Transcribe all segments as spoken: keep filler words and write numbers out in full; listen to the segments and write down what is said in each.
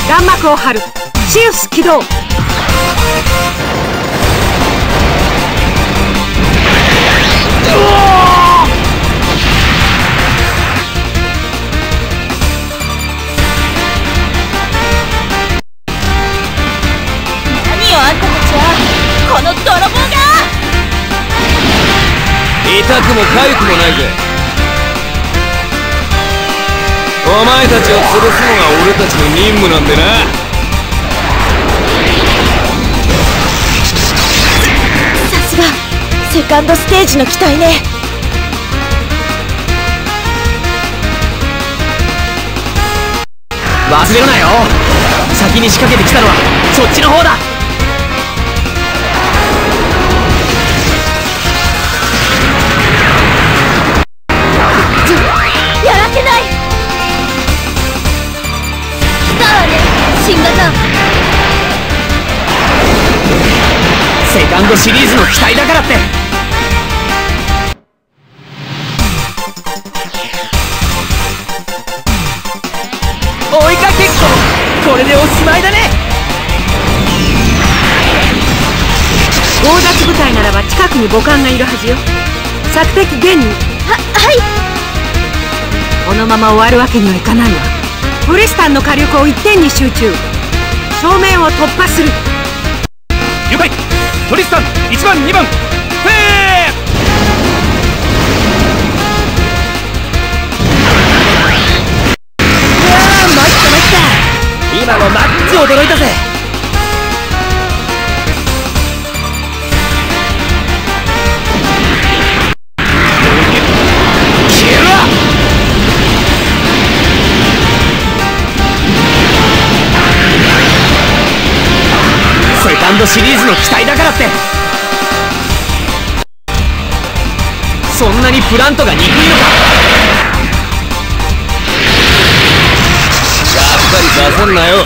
弾幕を張る。シウス起動。 あんたたちはこの泥棒が。 痛くも痒くもないぜ。お前たちを潰すのが俺たちの任務なんでな。 さすがセカンドステージの機体ね。 忘れるなよ。先に仕掛けてきたのはそっちの方だ。 新型セカンドシリーズの機体だからって。追いかけっこ、これでおしまいだね。 強奪部隊ならば近くに母艦がいるはずよ。索敵現に。 は、はい。 このまま終わるわけにはいかないわ。トリスタンの火力を一点に集中。正面を突破する。 了解。トリスタンいちばんにばん、フェー。うわー、参った参った。今のマッチ驚いたぜ。セカンドシリーズの機体だからって。そんなにプラントが憎いのか。 やっぱり出せんなよ。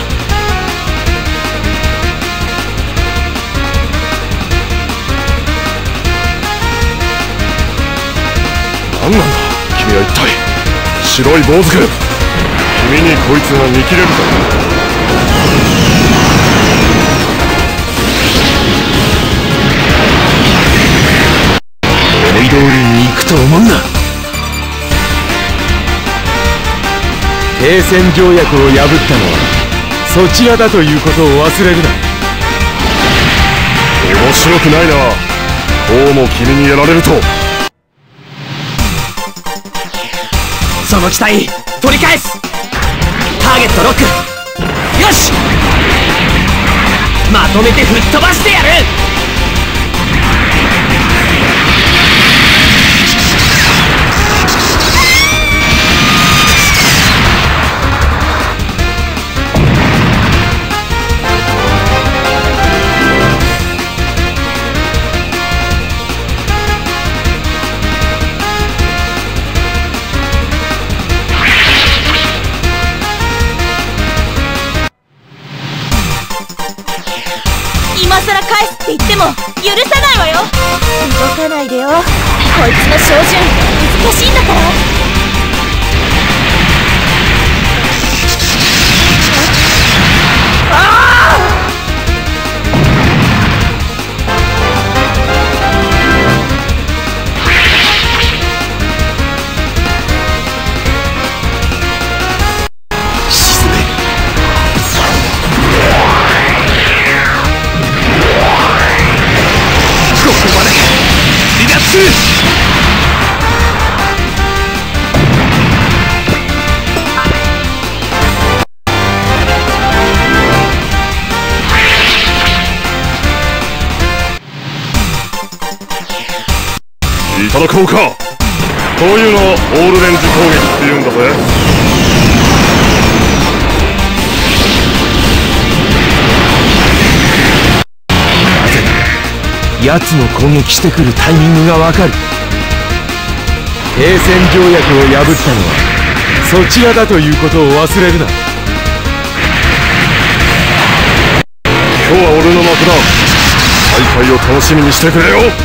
何なんだ君は一体。白い坊主君、君にこいつが見切れるか。 思い通りに行くと思うな。 停戦条約を破ったのはそちらだということを忘れるな。面白くないな。こうも君にやられると。 その機体取り返す。ターゲットロック。よし、まとめて吹っ飛ばしてやる。 今さら返すって言っても許さないわよ。動かないでよ。こいつの照準難しいんだから。ああ！ 沈め。ここまで離脱する。 いただこうか。こういうのをオールレンジ攻撃って言うんだぜ。 奴の攻撃してくるタイミングがわかる。 停戦条約を破ったのはそちらだということを忘れるな。今日は俺の幕だ。大会を楽しみにしてくれよ。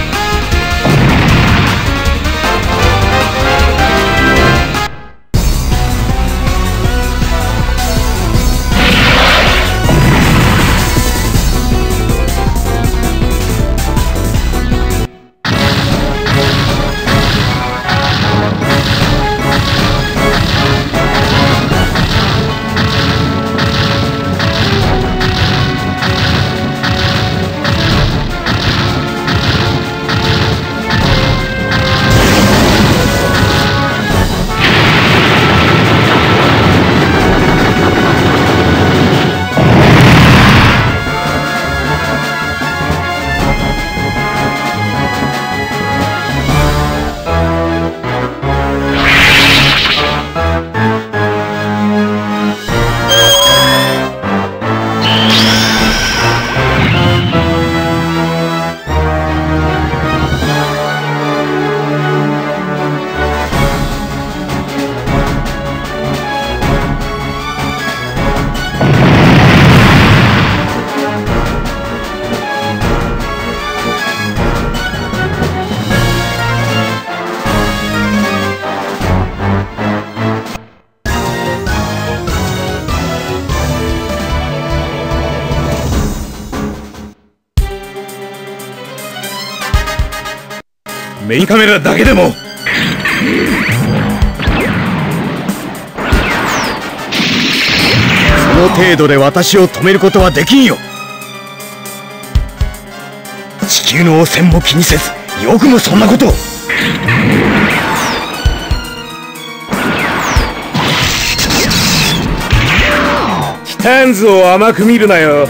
メインカメラだけでも。その程度で私を止めることはできんよ。地球の汚染も気にせず、よくもそんなことを。ティタンズを甘く見るなよ。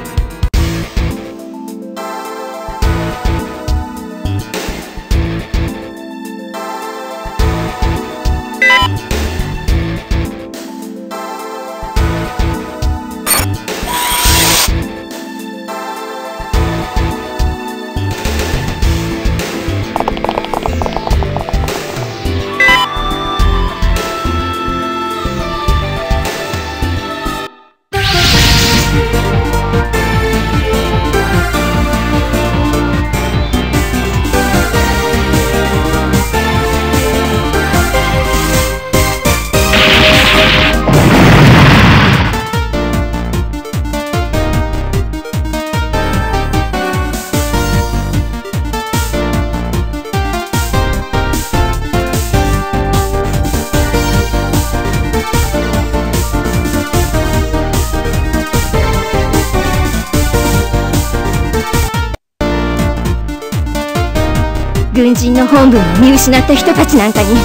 軍人の本分を見失った人たちなんかに、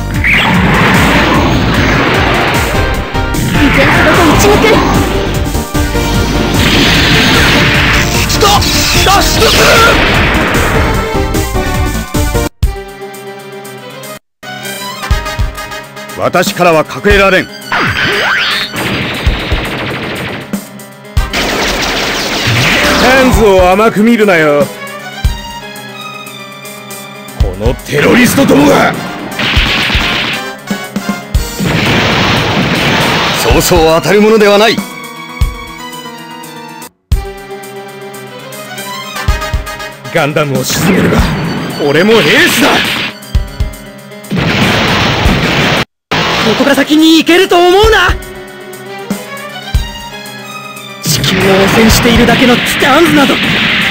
依然とどと打ち抜く。 脱出する。 私からは隠れられん。ハンズを甘く見るなよ。このテロリストどもが。そうそう当たるものではない。ガンダムを沈めるが俺もエースだ。 ここから先に行けると思うな。地球を汚染しているだけのティターンズなど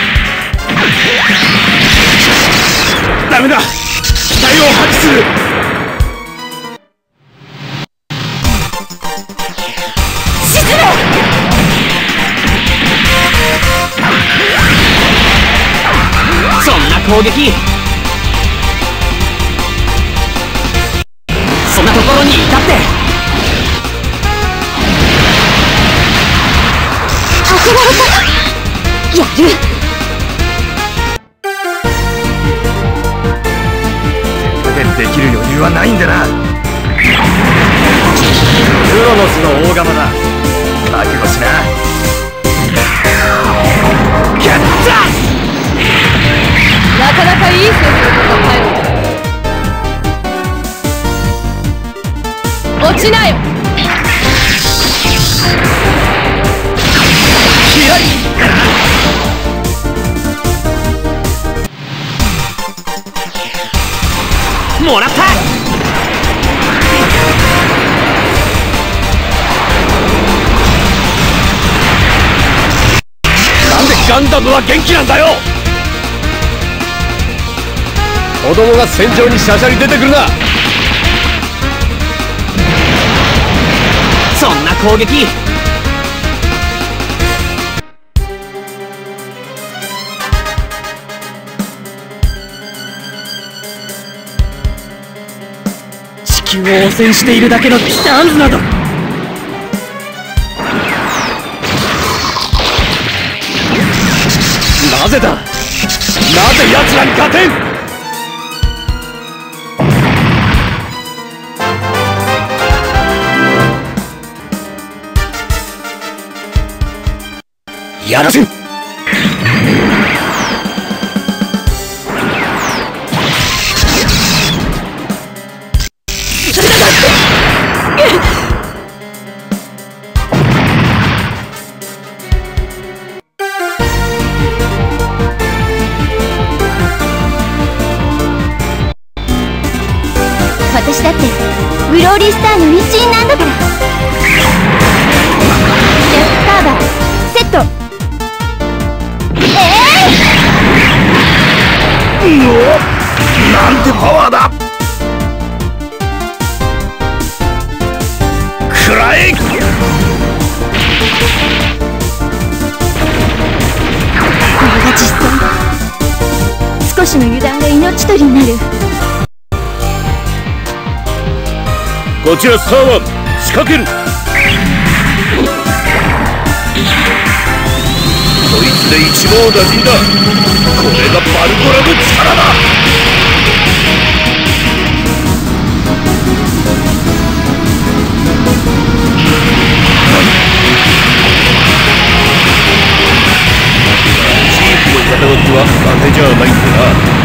ダメだ。機体を破棄する。 沈め。 そんな攻撃、そんなところにいたって。 当てられた。やる。 できる余裕はないんだな。クロノスの大釜だ。覚悟しな。やった。 なかなかいい戦術だ、落ちなよ。 もらった。 なんでガンダムは元気なんだよ。子供が戦場にしゃしゃり出てくるな。 そんな攻撃地球を汚染しているだけのティターンズなど。 なぜだ。なぜ奴らに勝てん。やらせん。 私だってグローリースターの一員なんだから。ジェットカーバーセット。 なんてパワーだ。食らえ。 これが実際。少しの油断が命取りになる。 こちらスターワン、仕掛ける。こいつで一網打尽だ。これがバルコラの力だ。チーフの肩書きは伊達じゃないんだな。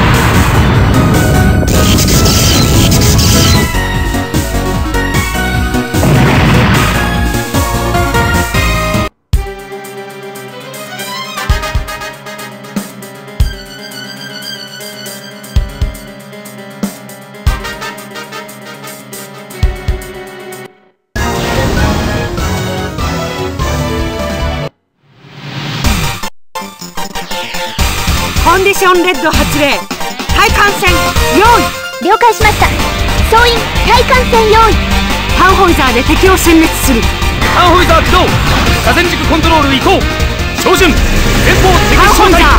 コンディションレッド発令。対艦戦用意。 了解しました。総員対艦戦用意。 タンホイザーで敵を殲滅する。 タンホイザー起動。河川軸コントロール移行。照準前方敵タンホイザー。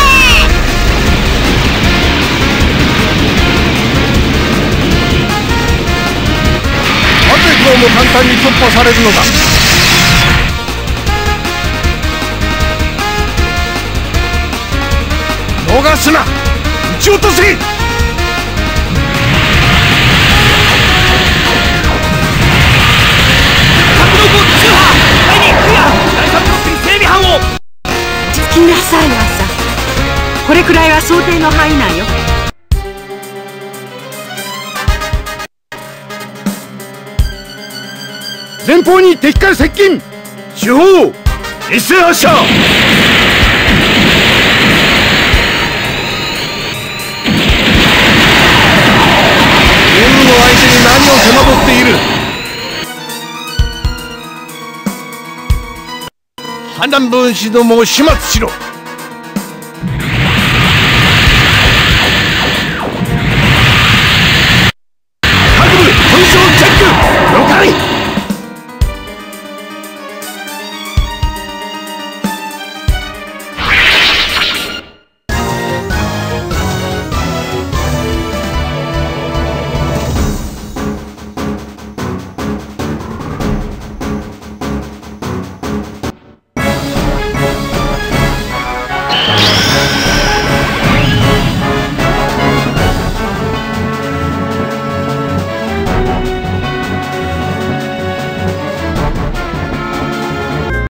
なぜこうも簡単に突破されるのだ。逃すな。撃ち落とせ。 角度ご中波だいにクリア。だいさんブロックに整備班を。 着きなさい朝。これくらいは想定の範囲内よ。 前方に敵から接近。主砲一斉発射。任務の相手に何を手間取っている。反乱分子どもを始末しろ。